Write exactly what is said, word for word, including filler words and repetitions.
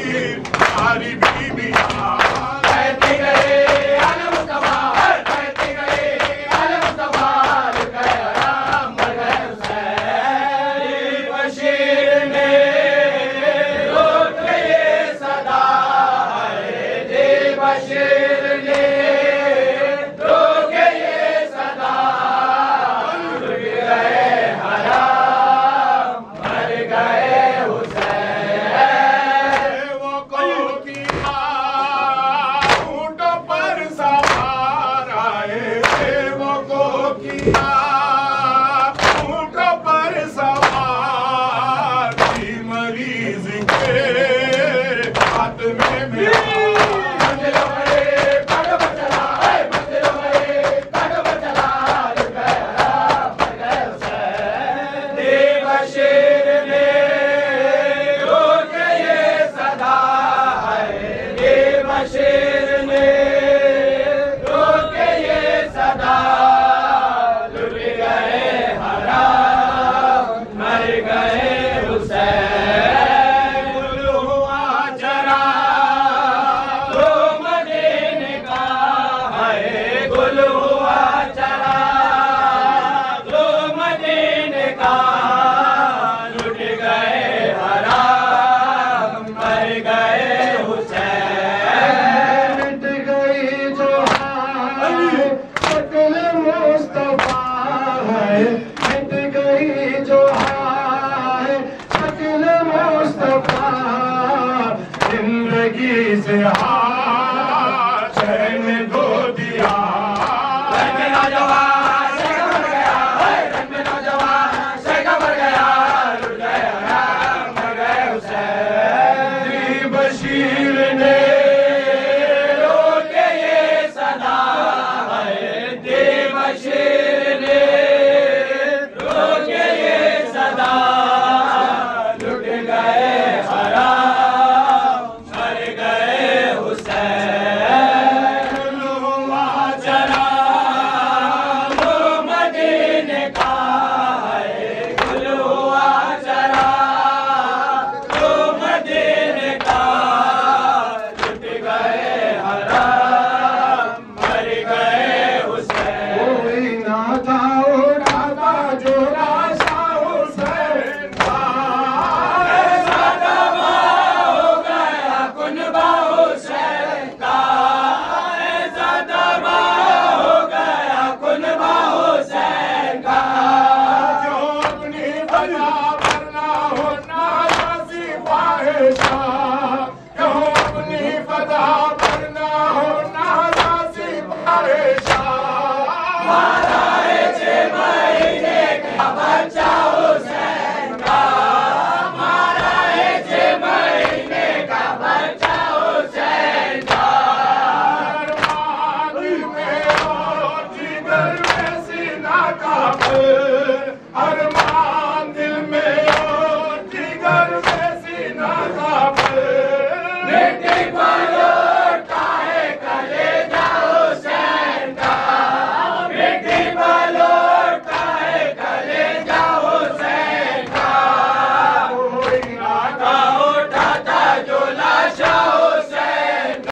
बशीर सारी बीबियां कहते गए अल मुस्तफा कहते गए अल मुस्तफा गया मर गए हुसैन बशीर ने रोक ये सदा दे बशीर ने रोक ये सदा लुट गए हराम मर गए हुसैन वो को किया ऊंटों पर सवार आए थे वो को किया ऊंटों पर सवार थी मरीज के हाथ में मंदिरों में कदम चला मंदिरों में कदम चला लुट गए हराम मर गए हुसैन दे बशीर ने रोक ये सदा दे बशीर ने रोक ये सदा लुट गए हराम मर गए हुसैन गुल हुआ जरा तो मदीने का है गुल हुआ जरा तो मदीने का लुट गए हराम मर गए हुसैन मिट गई जो हाय शक्ल मुस्तफा है मिट गई जो हाय शक्ल मुस्तफा जिंदगी से हार चैन धो दिया रंग में नौजवान शेख मर गया रंग में नौजवान शेख मर गया लुट गए हराम मर गए हुसैन दी बशीर ने रोक ये सदा दे बशीर ने रोक ये सदा लुट गए हराम मर गए हुसैन हुआ जरा तो मदीने का है गुल हुआ जरा तो मदीने का लुट गए हराम मर गए हुसैन कोई ना था उठाता जो राशा हुसैन था ऐसा दबा हो गया कुनबा हुसैन का ऐसा दबा हो गया कुनबा हुसैन का जो अपनी बजा वरना हो नाज़ी फाहिशा जो अपनी बजा वरना हो नाज़ी फाहिशा मारा है छह महीने का बच्चा हुसैन का मारा है छह महीने का बच्चा हुसैन का अरमान में और जिगर में सीना का